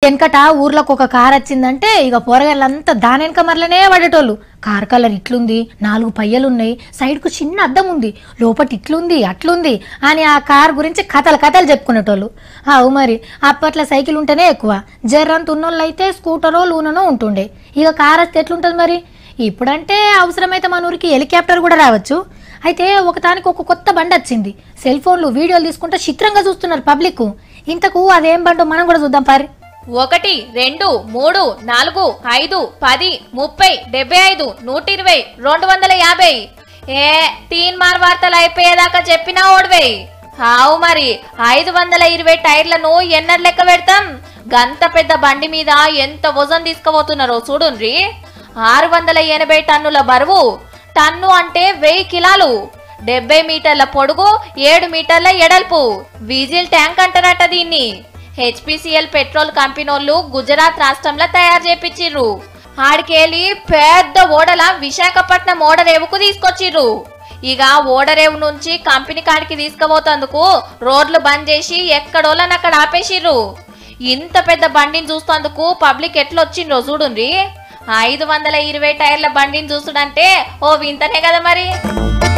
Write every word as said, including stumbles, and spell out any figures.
వెనకట ఊర్లోకి ఒక కార్ వచ్చిందంటే ఇక పోరగాళ్ళంతా దాని వెనక మరలనే పడేటోళ్ళు. కార్ కలర్ ఇట్లుంది, నాలుగు పయ్యలున్నాయి, సైడ్కు చిన్న అద్దం ఉంది, లోపటి ఇట్లుంది అట్లుంది అని ఆ కార్ గురించి కథలు కథలు చెప్పుకునేటోళ్ళు. అవు మరి అప్పట్లో సైకిల్ ఉంటేనే ఎక్కువ, జర్రంత ఉన్నోళ్ళు అయితే స్కూటరో లూననో ఉంటుండే. ఇక కార్ వస్తే ఎట్లుంటుంది మరి? ఇప్పుడంటే అవసరమైతే మన ఊరికి హెలికాప్టర్ కూడా రావచ్చు. అయితే ఒకదానికి ఒక కొత్త బండి వచ్చింది. సెల్ ఫోన్లు వీడియోలు తీసుకుంటే చిత్రంగా చూస్తున్నారు పబ్లిక్. ఇంతకు అదేం బండో మనం కూడా చూద్దాం పారి. ఒకటి రెండు మూడు నాలుగు ఐదు పది ముప్పై డెబ్బై ఐదు నూట ఇరవై రెండు వందల యాభై ఏ తీన్ మార్ వార్తలు అయిపోయేదాకా చెప్పినా ఓడివేయి. హావు మరి ఐదు వందల ఇరవై టైర్లను ఎన్నర్ లెక్క పెడతాం. గంత పెద్ద బండి మీద ఎంత వజన్ తీసుకుపోతున్నారో చూడుండ్రి. ఆరు వందల ఎనభై టన్నుల బరువు. టన్ను అంటే వెయ్యి కిలాలు. డెబ్బై మీటర్ల పొడుగు, ఏడు మీటర్ల ఎడల్పు. విజిల్ ట్యాంక్ అంటారట దీన్ని. హెచ్పిసిఎల్ పెట్రోల్ కంపెనీలు గుజరాత్ రాష్ట్రంలో తయారు చేపించిర్రు. ఆడికెళ్ళి పెద్ద ఓడల విశాఖపట్నం ఓడరేవుకు తీసుకొచ్చిర్రు. ఇక ఓడరేవు నుంచి కంపెనీ కాడికి తీసుకుపోతందుకు రోడ్లు బంద్ చేసి ఎక్కడోళ్ళని అక్కడ ఆపేసిర్రు. ఇంత పెద్ద బండిని చూస్తేందుకు పబ్లిక్ ఎట్లొచ్చిండ్రో చూడుండ్రి. ఐదు వందల ఇరవై టైర్ల బండిని చూసుడంటే ఓ వింతనే కదా మరి.